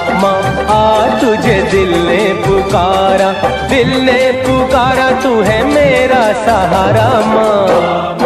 माँ आ तुझे दिल ने पुकारा, दिल ने पुकारा, तू है मेरा सहारा माँ।